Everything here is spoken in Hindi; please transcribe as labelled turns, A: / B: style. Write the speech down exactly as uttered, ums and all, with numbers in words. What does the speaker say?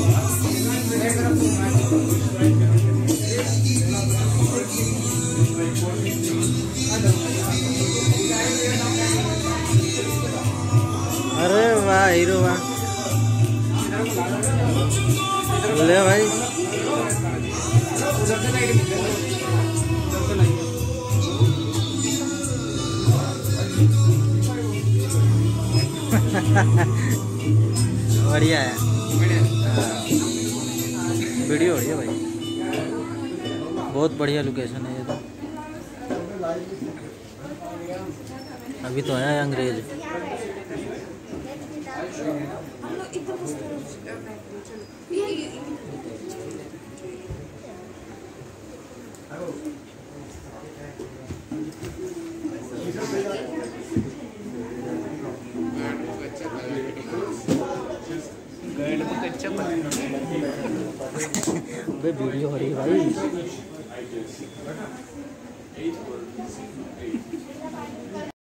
A: अरे वाह हीरो वाह, ले भाई। बढ़िया है, वीडियो बढ़िया भाई, बहुत बढ़िया लोकेशन है ये तो। अभी तो आया अंग्रेज। वीडियो हो रही है भाई।